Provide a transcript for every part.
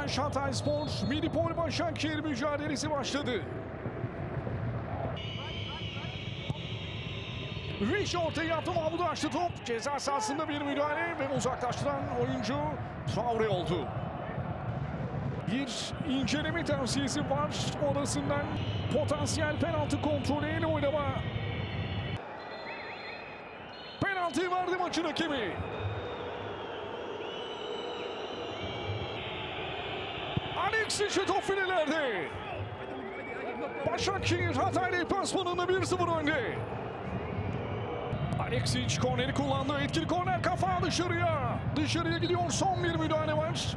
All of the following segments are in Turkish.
Atakantaş Hatayspor, Milipol Başakşehir mücadelesi başladı. Vişça ortaya yaptı, Mahmut açtı top. Ceza sahasında bir müdahale ve uzaklaştıran oyuncu Traore oldu. Bir inceleme tavsiyesi var odasından. Potansiyel penaltı kontrolüyle oynama. Penaltıyı verdi maçın hakemi. Alexic top filelerde. Başakşehir Hatay deplasmanında 1-0 önde. Alexic korneri kullandı. Etkili korner, kafa dışarıya. Dışarıya gidiyor. Son bir müdahale var.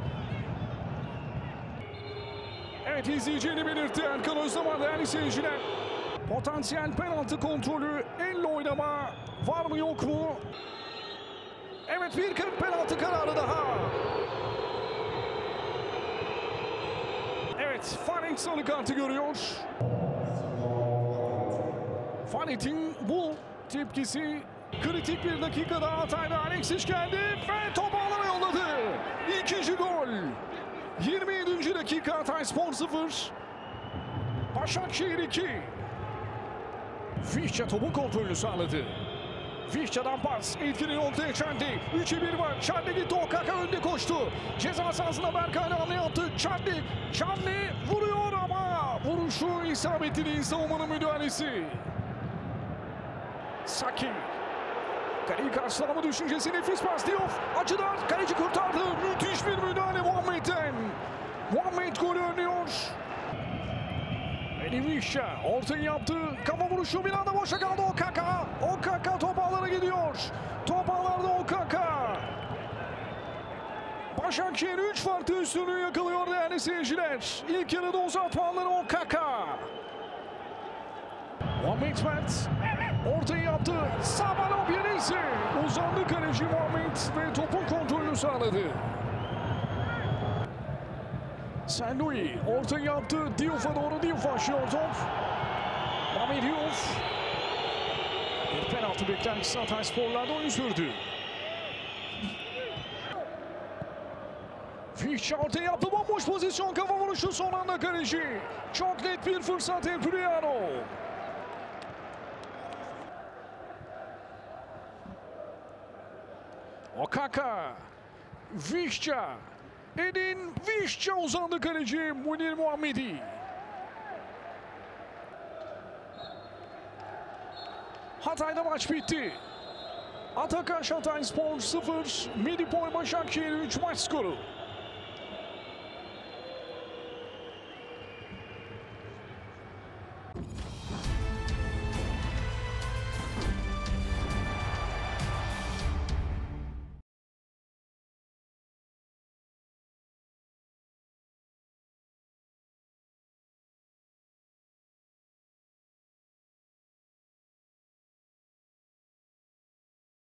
Evet, izleyeceğini belirtti Erkan Özdamar değerli seyirciler. Potansiyel penaltı kontrolü, elle oynama var mı yok mu? Evet, bir penaltı kararı daha. Evet, Faret sarı kartı görüyor. Faret'in bu tepkisi kritik bir dakikada. Hatay'da Alexic geldi ve top ağlara yolladı. İkinci gol. 27. dakika, Hatayspor 0. Başakşehir 2. Vişça topun kontrolünü sağladı. Vişça'dan pas, etkili noktaya Çandi. 3'e 1 var. Çandi gitti, Okaka önde koştu. Ceza sahasına Berkay hamle yaptı. Çandi vuruyor ama vuruşu isabetli değil, savunmanın müdahalesi. Saki. Kaleyi karşılama düşüncesi, nefis pas Diouf. Açıdan kaleci kurtardı. Müthiş bir müdahale Muhammed'den. Muhammed golü önlüyor. Vişça ortayı yaptı. Kafa vuruşu, bir anda boşa kaldı Okaka. Okaka top ağlara gidiyor. Top ağlarda Okaka. Başakşehir 3 farklı üstünlüğü yakalıyor değerli seyirciler. İlk yarıda uzatmaları Okaka. Muhammed Mert ortayı yaptı. Sabalo Bielisi. Uzandı kaleci Muhammed ve topun kontrolünü sağladı. Saint-Louis ortayı yaptı. Diouf'a doğru, Diouf aşıyor top. Mami Diouf. Bir penaltı beklentisi Hatayspor'larda oyun sürdü. Vişça ortaya yaptı. Bomboş pozisyon, kafa vuruşu, son anda kaleci. Çok net bir fırsat Epriano. Okaka. Vişça. Edin Vişça uzandı kaleci Münir Muhammedi. Hatay'da maç bitti. Atakantaş Hatayspor 0, Milipol Başakşehir 3 maç skoru.